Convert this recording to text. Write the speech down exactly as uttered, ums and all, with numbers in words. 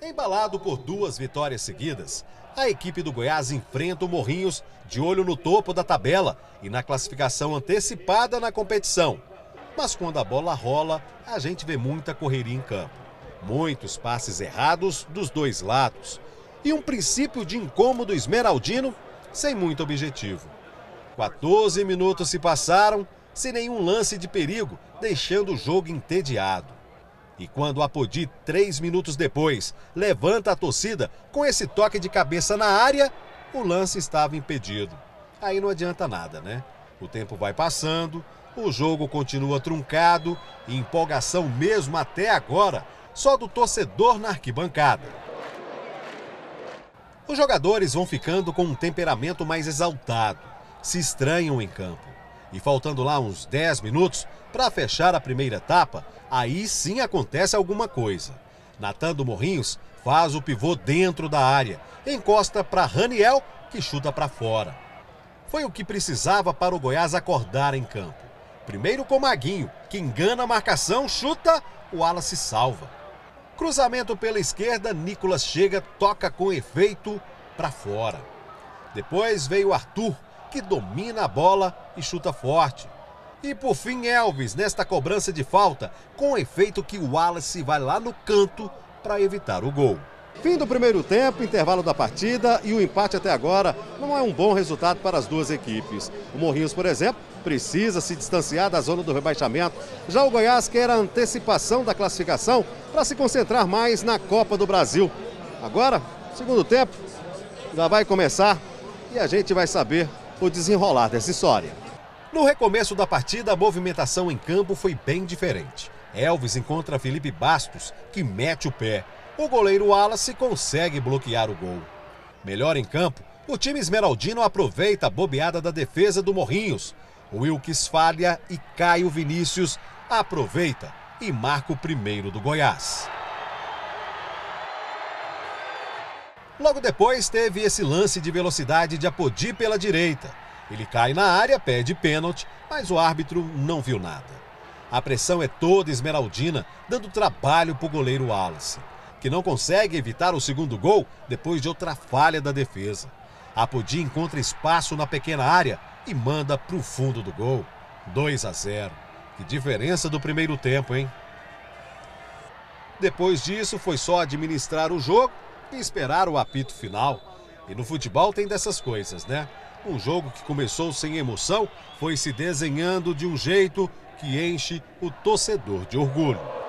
Embalado por duas vitórias seguidas, a equipe do Goiás enfrenta o Morrinhos de olho no topo da tabela e na classificação antecipada na competição. Mas quando a bola rola, a gente vê muita correria em campo. Muitos passes errados dos dois lados. E um princípio de incômodo esmeraldino sem muito objetivo. quatorze minutos se passaram sem nenhum lance de perigo, deixando o jogo entediado. E quando Apodi, três minutos depois, levanta a torcida com esse toque de cabeça na área, o lance estava impedido. Aí não adianta nada, né? O tempo vai passando, o jogo continua truncado e empolgação mesmo até agora, só do torcedor na arquibancada. Os jogadores vão ficando com um temperamento mais exaltado, se estranham em campo. E faltando lá uns dez minutos para fechar a primeira etapa, aí sim acontece alguma coisa. Natan do Morrinhos faz o pivô dentro da área, encosta para Raniel, que chuta para fora. Foi o que precisava para o Goiás acordar em campo. Primeiro com Maguinho, que engana a marcação, chuta, o Wallace salva. Cruzamento pela esquerda, Nicolas chega, toca com efeito para fora. Depois veio Arthur, que domina a bola e chuta forte. E por fim Elvis, nesta cobrança de falta, com efeito que o Wallace vai lá no canto para evitar o gol. Fim do primeiro tempo, intervalo da partida e o empate até agora não é um bom resultado para as duas equipes. O Morrinhos, por exemplo, precisa se distanciar da zona do rebaixamento. Já o Goiás quer a antecipação da classificação para se concentrar mais na Copa do Brasil. Agora, segundo tempo, já vai começar e a gente vai saber o desenrolar dessa história. No recomeço da partida, a movimentação em campo foi bem diferente. Elvis encontra Felipe Bastos, que mete o pé. O goleiro Wallace consegue bloquear o gol. Melhor em campo, o time esmeraldino aproveita a bobeada da defesa do Morrinhos. Wilkes falha e Caio Vinícius aproveita e marca o primeiro do Goiás. Logo depois teve esse lance de velocidade de Apodi pela direita. Ele cai na área, pede pênalti, mas o árbitro não viu nada. A pressão é toda esmeraldina, dando trabalho para o goleiro Wallace, que não consegue evitar o segundo gol depois de outra falha da defesa. Apodi encontra espaço na pequena área e manda para o fundo do gol. dois a zero. Que diferença do primeiro tempo, hein? Depois disso, foi só administrar o jogo e esperar o apito final. E no futebol tem dessas coisas, né? Um jogo que começou sem emoção foi se desenhando de um jeito que enche o torcedor de orgulho.